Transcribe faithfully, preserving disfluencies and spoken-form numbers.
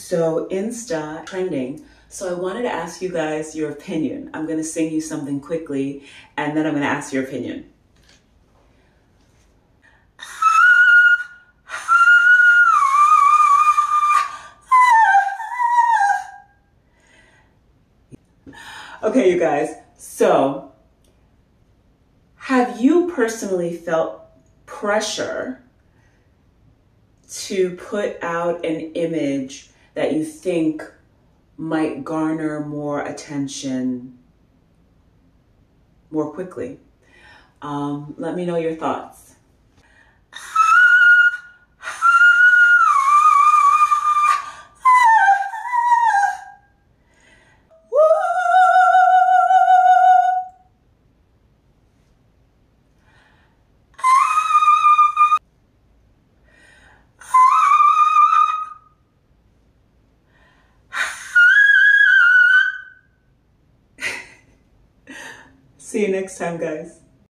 So Insta trending. So I wanted to ask you guys your opinion. I'm going to sing you something quickly, and then I'm going to ask your opinion. Okay, you guys. So have you personally felt pressure to put out an image that you think might garner more attention more quickly? Um, let me know your thoughts. See you next time, guys.